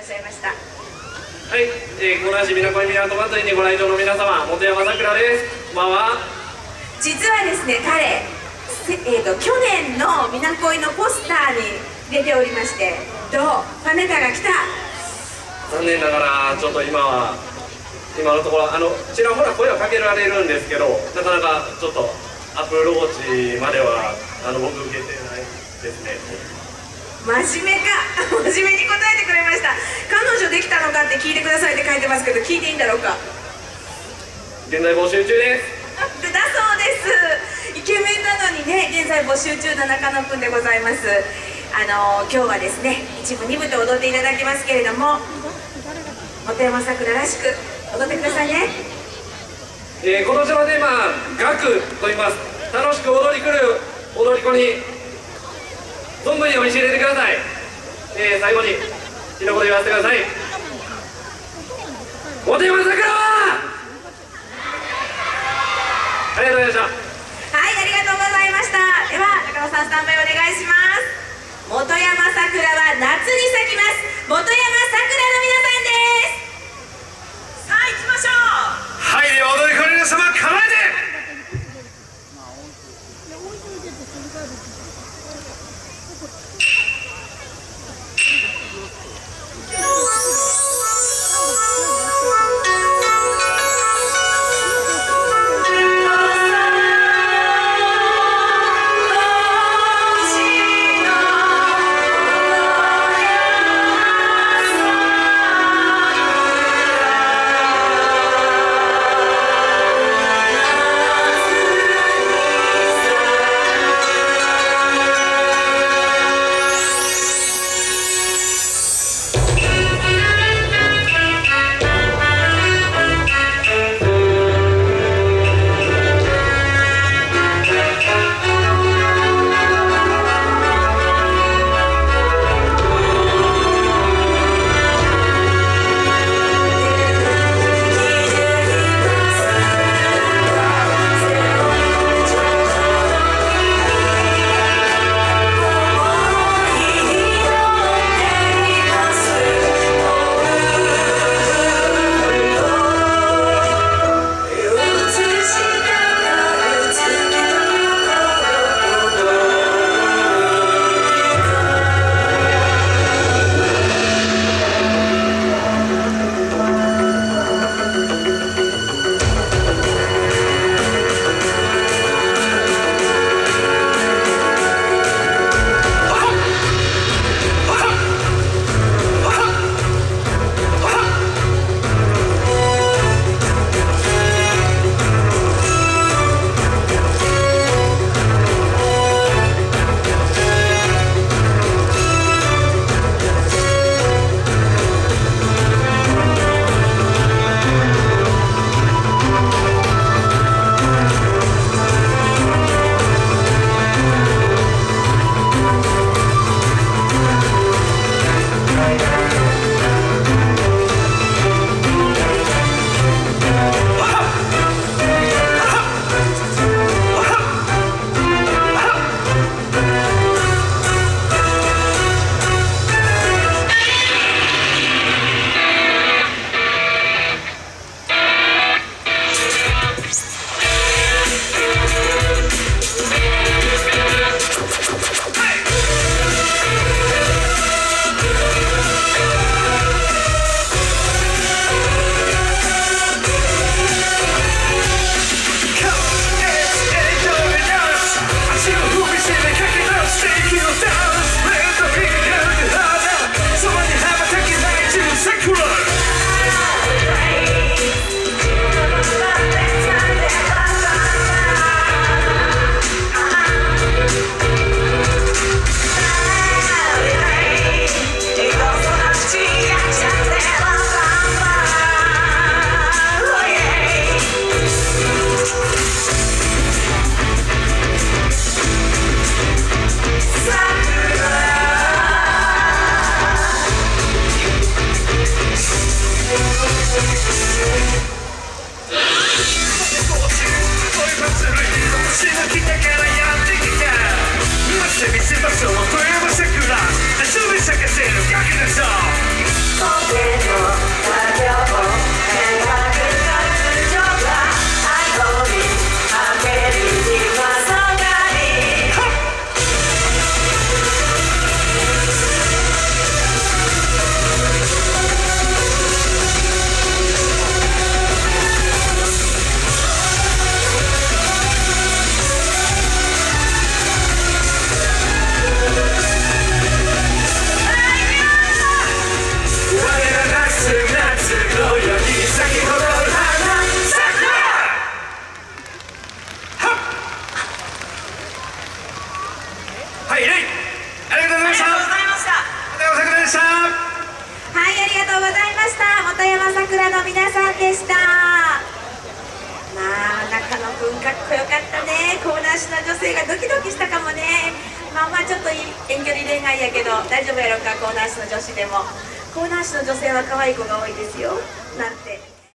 っしゃいました。 はい、この足みなこい港祭りにご来場の皆様、本山さくらです。こんばんは。 実はですね、彼、去年のみなこいのポスターに出ておりまして、どうファネタが来た。 残念ながらちょっと今のところちらほら声をかけられるんですけど、なかなかちょっとアプローチまでは僕受けてないですね。 真面目か真面目に答えてくれました。彼女できたのかって聞いてくださいって書いてますけど、聞いていいんだろうか。 現在募集中です。 だそうです。イケメンなのにね、現在募集中の中野くんでございます。今日はですね、一部二部と踊っていただきますけれども、本山さくららしく踊ってくださいね。 今年はね、学と言います。楽しく踊り来る踊り子に存分においしい入れてください。最後に一言言わせてください。本山さくらはありがとうございました。 はい、ありがとうございました。では中野さん、スタンバイお願いします。本山さくらは夏に咲きます。本山さくらの皆さんです。さあ行きましょう。 はい、では踊り子の皆様構えて。 はい、レイありがとうございました。 はい、ありがとうございました。本山さくらの皆さんでした。まあ中野くんかっこよかったね。コーナーシの女性がドキドキしたかもね。まあちょっと遠距離恋愛やけど大丈夫やろか。コーナーシの女子でもコーナーシの女性は可愛い子が多いですよなんて。